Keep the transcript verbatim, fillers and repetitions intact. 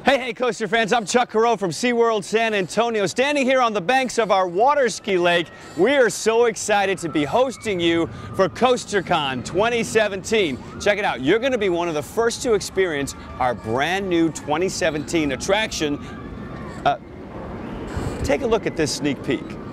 Hey, hey, coaster fans, I'm Chuck Carreau from SeaWorld San Antonio. Standing here on the banks of our water ski lake, we are so excited to be hosting you for CoasterCon twenty seventeen. Check it out. You're going to be one of the first to experience our brand new twenty seventeen attraction. Uh, take a look at this sneak peek.